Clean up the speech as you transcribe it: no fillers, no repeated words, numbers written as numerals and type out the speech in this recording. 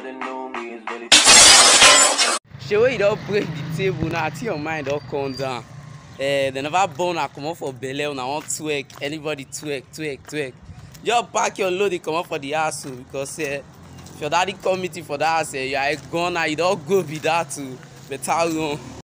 Shey wey you don break the table now, I think your mind don calm down. They never born una comot for belle, una wan twerk, anybody twerk. Just pack your load, dey comot for the house o, because if your daddy come meet you for that house, you are a goner, you don go be that o, better run.